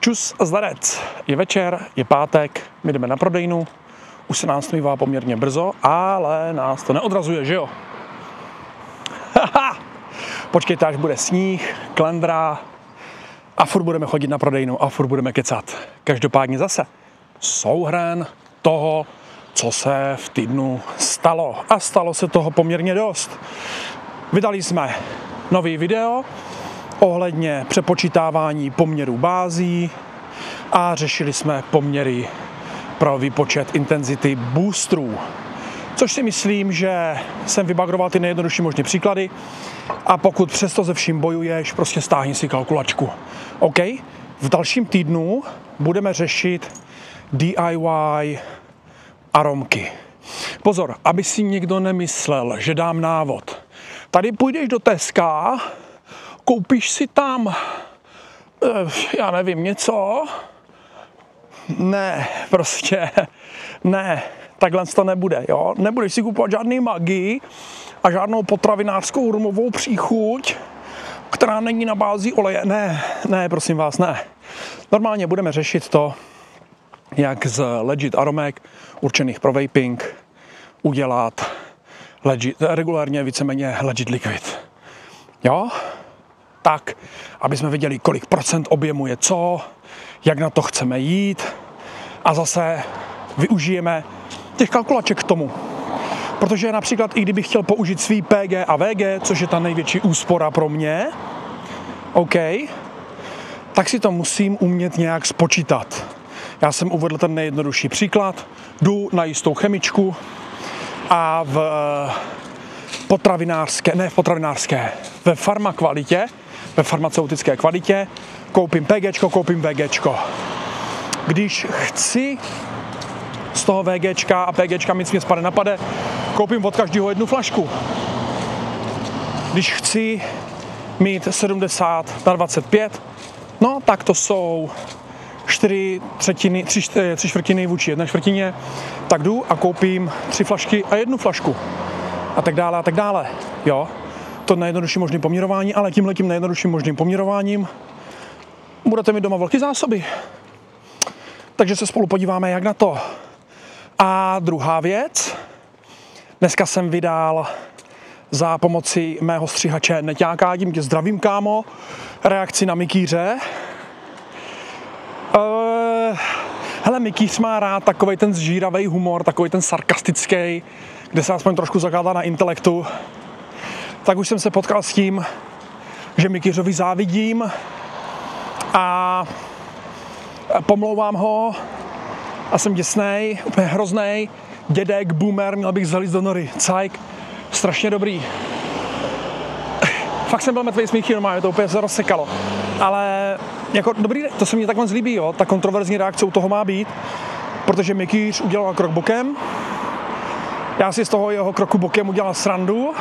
Čus a zdarec. Je večer, je pátek, my jdeme na prodejnu, už se nás mívá poměrně brzo, ale nás to neodrazuje, že jo? Haha! Počkejte, až bude sníh, klendra a furt budeme chodit na prodejnu a furt budeme kecat. Každopádně zase souhrn toho, co se v týdnu stalo. A stalo se toho poměrně dost. Vydali jsme nový video ohledně přepočítávání poměrů bází a řešili jsme poměry pro výpočet intenzity boostrů. Což si myslím, že jsem vybagroval ty nejjednodušší možné příklady a pokud přesto ze vším bojuješ, prostě stáhni si kalkulačku. OK? V dalším týdnu budeme řešit DIY aromky. Pozor, aby si někdo nemyslel, že dám návod. Tady půjdeš do Teska, koupíš si tam, já nevím, něco. Ne, prostě ne, takhle to nebude, jo. Nebudeš si kupovat žádný magii a žádnou potravinářskou rumovou příchuť, která není na bázi oleje. Ne, prosím vás, ne. Normálně budeme řešit to, jak z legit aromek určených pro vaping udělat regulárně víceméně legit liquid. Jo? Tak, aby jsme věděli, kolik procent objemu je co, jak na to chceme jít a zase využijeme těch kalkulaček k tomu. Protože například i kdybych chtěl použít svý PG a VG, což je ta největší úspora pro mě, OK, tak si to musím umět nějak spočítat. Já jsem uvedl ten nejjednodušší příklad, jdu na jistou chemičku a ve farmakvalitě, ve farmaceutické kvalitě koupím PGčko, koupím VGčko. Když chci z toho VGčka a PGčka nic mě spadne napade, koupím od každého jednu flašku. Když chci mít 70/25, no tak to jsou 3/4 vůči 1/4, tak jdu a koupím 3 flašky a 1 flašku. A tak dále, jo. To nejjednodušší možným poměrování, ale tímhletím nejjednodušším možným poměrováním budete mít doma velké zásoby. Takže se spolu podíváme, jak na to. A druhá věc, dneska jsem vydal za pomoci mého střihače Neťáka, tím tě zdravím, kámo, reakci na Mikýře. Hele, Mikýř má rád takovej ten zžíravej humor, takovej ten sarkastický, kde se aspoň trošku zakládá na intelektu. Tak už jsem se potkal s tím, že Mikýřovi závidím a pomlouvám ho a jsem děsnej, úplně hroznej, dědek, boomer, měl bych zalít do nory, cajk, strašně dobrý. Fakt jsem byl mrtvej smíchy, normálně to úplně se rozsekalo, ale jako dobrý, to se mi takhle zlíbí, jo, ta kontroverzní reakce u toho má být, protože Mikýř udělal krok bokem, já si z toho jeho kroku bokem udělal srandu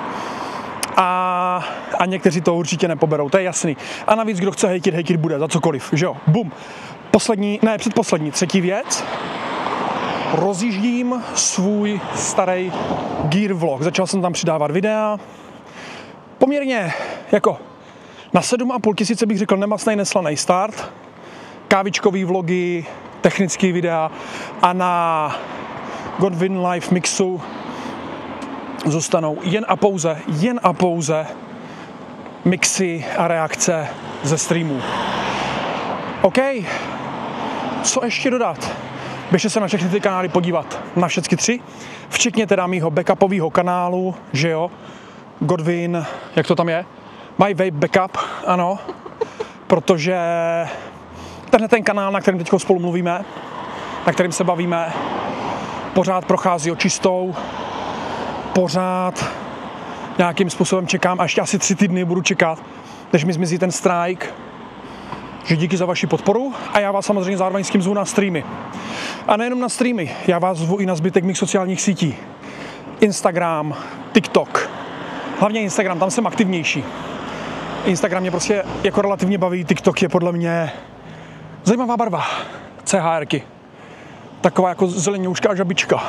a někteří to určitě nepoberou, to je jasný. A navíc, kdo chce hejtit bude, za cokoliv, že jo, bum. Předposlední, třetí věc. Rozjíždím svůj starý gear vlog, začal jsem tam přidávat videa, poměrně jako na 7,5 tisíce bych řekl nemastnej, neslanej start, kávičkový vlogy, technický videa a na Godwin Live Mixu zůstanou jen a pouze mixy a reakce ze streamů. OK, co ještě dodat? Běžte se na všechny ty kanály podívat, na všechny 3, včetně teda mýho backupového kanálu, že jo, Godwin, jak to tam je? My Vape Backup, ano, protože tenhle ten kanál, na kterém teď spolu mluvíme, na kterým se bavíme, pořád prochází očistou, pořád nějakým způsobem čekám a ještě asi 3 týdny budu čekat, než mi zmizí ten strike, že díky za vaši podporu a já vás samozřejmě zároveň s tím zvu na streamy. A nejenom na streamy, já vás zvu i na zbytek mých sociálních sítí. Instagram, TikTok, hlavně Instagram, tam jsem aktivnější. Instagram mě prostě jako relativně baví, TikTok je podle mě zajímavá barva, CHRky. Taková jako zeleňouška a žabička.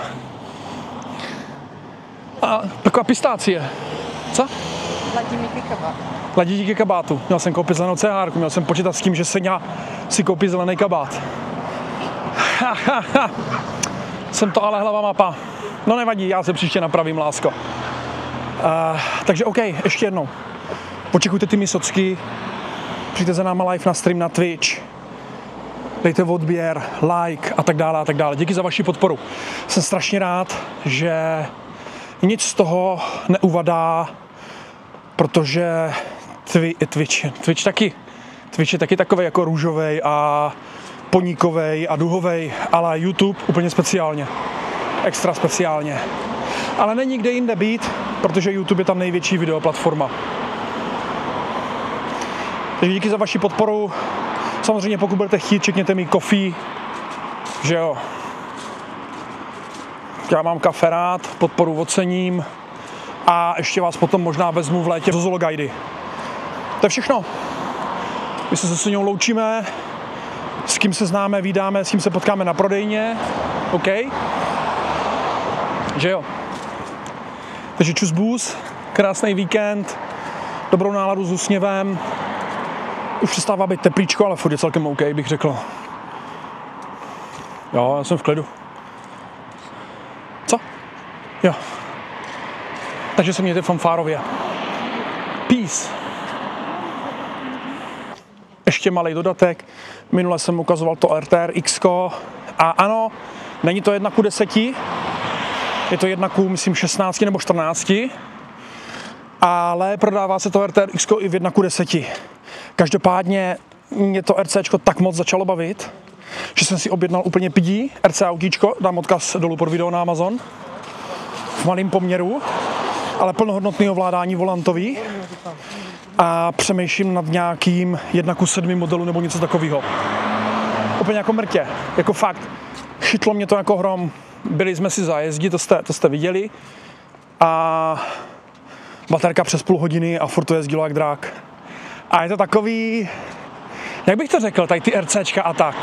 A taková pistácie. Co? Vladimír Kava. Ladí díky kabátu. Měl jsem koupit zelenou CHR, měl jsem počítat s tím, že Seňa si koupí zelený kabát. Jsem to ale hlava mapa. No nevadí, já se příště napravím, lásko. Takže OK, ještě jednou. Počekujte ty misocky, přijďte za náma live na stream na Twitch, dejte odběr, like a tak dále a tak dále. Díky za vaši podporu. Jsem strašně rád, že nic z toho neuvadá, protože Twitch je taky takovej jako růžovej a poníkovej a duhovej, ale YouTube úplně speciálně. Extra speciálně. Ale není kde jinde být, protože YouTube je tam největší videoplatforma. Takže díky za vaši podporu. Samozřejmě pokud budete chtít, čekněte mi Coffee, že jo. Já mám kafe rád, podporu ocením a ještě vás potom možná vezmu v létě do Zologuidy. To je všechno. My se s ním loučíme, s kým se známe, vídáme, s kým se potkáme na prodejně, OK? Že jo. Takže čus bůz, krásný víkend, dobrou náladu s úsměvem. Už přestává být teplíčko, ale furt je celkem OK, bych řekl. Jo, já jsem v klidu. Co? Jo. Takže se mějte fanfárově. Peace. Ještě malý dodatek. Minule jsem ukazoval to RTR X-ko. A ano, není to 1:10. Je to 1:myslím 16 nebo 14. Ale prodává se to RTR X-ko i v 1:10. Každopádně mě to RCčko tak moc začalo bavit, že jsem si objednal úplně pidí RC autíčko, dám odkaz dolů pod video na Amazon, v malém poměru, ale plnohodnotný ovládání volantový a přemýšlím nad nějakým 1:7 modelu nebo něco takového. Úplně jako mrtě, jako fakt, chytlo mě to jako hrom, byli jsme si zajezdit, to jste viděli a baterka přes půl hodiny a furt to jezdilo jak drák. A je to takový, jak bych to řekl, tady ty RCčka a tak.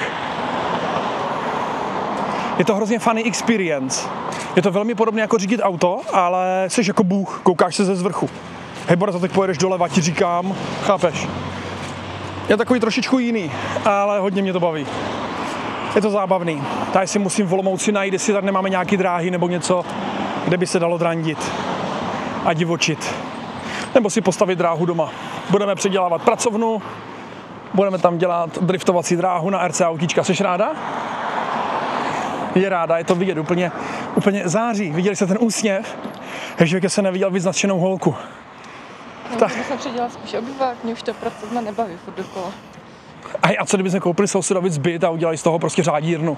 Je to hrozně funny experience. Je to velmi podobné jako řídit auto, ale jsi jako bůh, koukáš se ze zvrchu. Hej Boris, teď pojedeš doleva, ti říkám, chápeš? Je takový trošičku jiný, ale hodně mě to baví. Je to zábavný. Tady si musím v Olomouci najít, jestli tady nemáme nějaký dráhy nebo něco, kde by se dalo drandit a divočit. Nebo si postavit dráhu doma. Budeme předělávat pracovnu, budeme tam dělat driftovací dráhu na RC autíčka. Jsi ráda? Je ráda, je to vidět úplně září. Viděli jste ten úsměv? Takže se neviděl víc nadšenou holku. No, tak. Bych se předělat spíš obyvák, mě už to pracovna nebaví furt dokola. A co kdybychom koupili sousedovic byt a udělali z toho prostě řádírnu?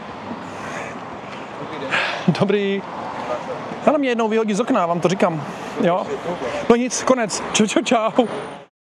Dobrý. Ale mě jednou vyhodí z okna, vám to říkám. Jo? No nic, konec. Čau.